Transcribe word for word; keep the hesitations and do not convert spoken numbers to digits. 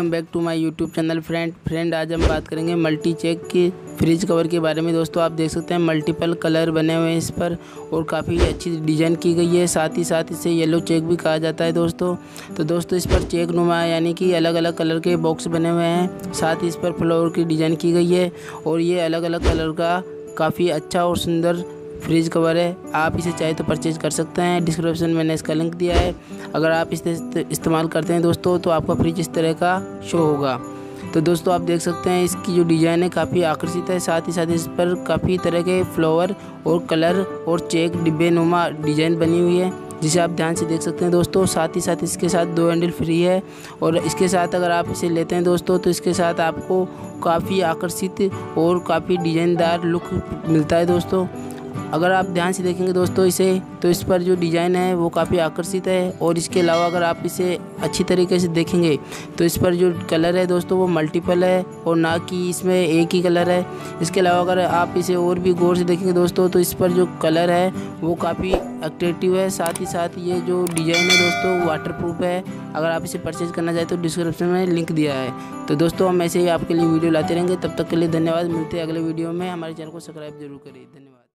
Welcome back to my YouTube channel friend friend आज हम बात करेंगे मल्टी चेक की फ्रिज कवर के बारे में। दोस्तों आप देख सकते हैं मल्टीपल कलर बने हुए हैं इस पर और काफ़ी अच्छी डिज़ाइन की गई है। साथ ही साथ इसे येलो चेक भी कहा जाता है दोस्तों। तो दोस्तों इस पर चेक नुमा यानी कि अलग अलग कलर के बॉक्स बने हुए हैं। साथ ही इस पर फ्लावर की डिज़ाइन की गई है और ये अलग अलग कलर का काफ़ी अच्छा और सुंदर फ्रिज कवर है। आप इसे चाहे तो परचेज कर सकते हैं। डिस्क्रिप्शन में मैंने इसका लिंक दिया है। अगर आप इसे इस्तेमाल करते हैं दोस्तों तो आपका फ्रिज इस तरह का शो होगा। तो दोस्तों आप देख सकते हैं इसकी जो डिज़ाइन है काफ़ी आकर्षित है। साथ ही साथ इस पर काफ़ी तरह के फ्लावर और कलर और चेक डिब्बे नुमा डिज़ाइन बनी हुई है जिसे आप ध्यान से देख सकते हैं दोस्तों। साथ ही साथ इसके साथ दो हैंडल फ्री है और इसके साथ अगर आप इसे लेते हैं दोस्तों तो इसके साथ आपको काफ़ी आकर्षित और काफ़ी डिज़ाइनदार लुक मिलता है दोस्तों। अगर आप ध्यान से देखेंगे दोस्तों इसे तो इस पर जो डिज़ाइन है वो काफ़ी आकर्षित है और इसके अलावा अगर आप इसे अच्छी तरीके से देखेंगे तो इस पर जो कलर है दोस्तों वो मल्टीपल है और ना कि इसमें एक ही कलर है। इसके अलावा अगर आप इसे और भी गौर से देखेंगे दोस्तों तो इस पर जो कलर है वो काफ़ी अट्रैक्टिव है। साथ ही साथ ये जो डिज़ाइन है दोस्तों वो वाटर प्रूफ है। अगर आप इसे परचेज करना चाहें तो डिस्क्रिप्शन में लिंक दिया है। तो दोस्तों हम ऐसे ही आपके लिए वीडियो लाते रहेंगे। तब तक के लिए धन्यवाद। मिलते हैं अगले वीडियो में। हमारे चैनल को सब्सक्राइब जरूर करिए। धन्यवाद।